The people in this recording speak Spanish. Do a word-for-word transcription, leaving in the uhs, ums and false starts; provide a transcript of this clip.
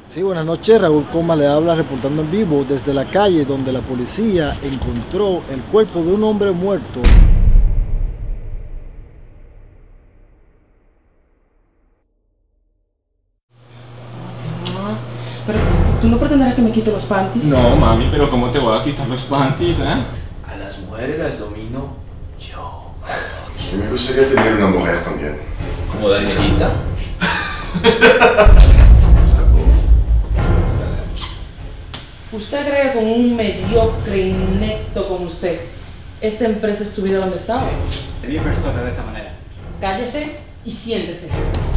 Sí, buenas noches, Raúl Coma le habla reportando en vivo desde la calle donde la policía encontró el cuerpo de un hombre muerto. Ah, pero tú no pretenderás que me quite los panties. No, mami, pero ¿cómo te voy a quitar los panties, eh? A las mujeres las domino yo. Y me gustaría tener una mujer también. Como Danielita. ¿Usted cree que con un mediocre inepto como usted, esta empresa estuviera donde estaba? Debí persona de esa manera. Cállese y siéntese.